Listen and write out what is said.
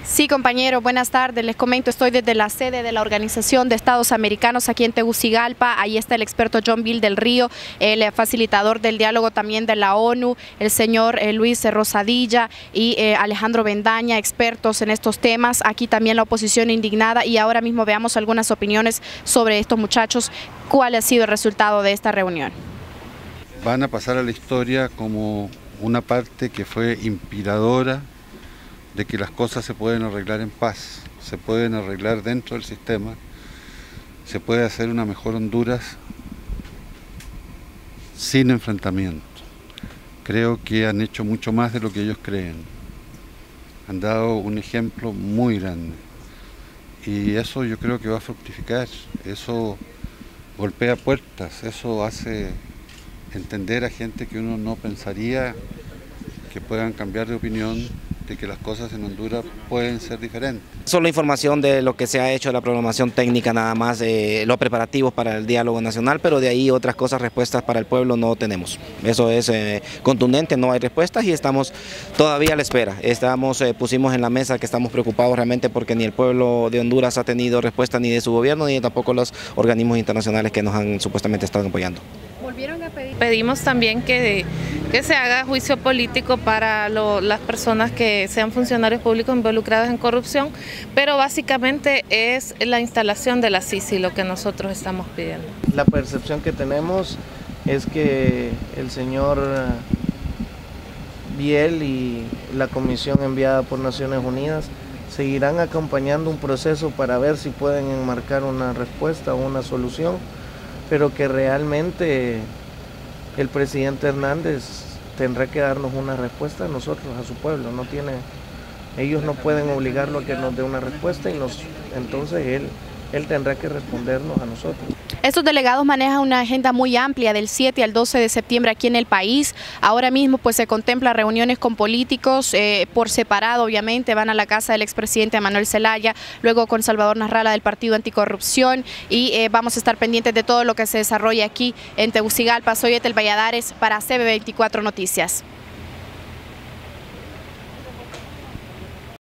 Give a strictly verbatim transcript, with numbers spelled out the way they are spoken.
Sí, compañero, buenas tardes. Les comento, estoy desde la sede de la Organización de Estados Americanos aquí en Tegucigalpa. Ahí está el experto John Bill del Río, el facilitador del diálogo también de la ONU, el señor eh, Luis Rosadilla y eh, Alejandro Bendaña, expertos en estos temas. Aquí también la oposición indignada, y ahora mismo veamos algunas opiniones sobre estos muchachos. ¿Cuál ha sido el resultado de esta reunión? Van a pasar a la historia como una parte que fue inspiradora de que las cosas se pueden arreglar en paz, se pueden arreglar dentro del sistema, se puede hacer una mejor Honduras sin enfrentamiento. Creo que han hecho mucho más de lo que ellos creen. Han dado un ejemplo muy grande y eso yo creo que va a fructificar, eso golpea puertas, eso hace entender a gente que uno no pensaría que puedan cambiar de opinión, de que las cosas en Honduras pueden ser diferentes. Solo información de lo que se ha hecho, la programación técnica nada más, de los preparativos para el diálogo nacional, pero de ahí otras cosas, respuestas para el pueblo no tenemos. Eso es eh, contundente, no hay respuestas y estamos todavía a la espera. Estamos, eh, pusimos en la mesa que estamos preocupados realmente porque ni el pueblo de Honduras ha tenido respuesta ni de su gobierno ni tampoco los organismos internacionales que nos han supuestamente estado apoyando. Volvieron a pedir. Pedimos también que, que se haga juicio político para lo, las personas que sean funcionarios públicos involucrados en corrupción, pero básicamente es la instalación de la C I C I lo que nosotros estamos pidiendo. La percepción que tenemos es que el señor Biel y la comisión enviada por Naciones Unidas seguirán acompañando un proceso para ver si pueden enmarcar una respuesta o una solución, pero que realmente el presidente Hernández tendrá que darnos una respuesta a nosotros, a su pueblo. No tiene, ellos no pueden obligarlo a que nos dé una respuesta y nos, entonces él, él tendrá que respondernos a nosotros. Estos delegados manejan una agenda muy amplia del siete al doce de septiembre aquí en el país. Ahora mismo pues se contempla reuniones con políticos eh, por separado, obviamente. Van a la casa del expresidente Manuel Zelaya, luego con Salvador Narrala del Partido Anticorrupción, y eh, vamos a estar pendientes de todo lo que se desarrolle aquí en Tegucigalpa. Soy Etel Valladares para C B veinticuatro Noticias.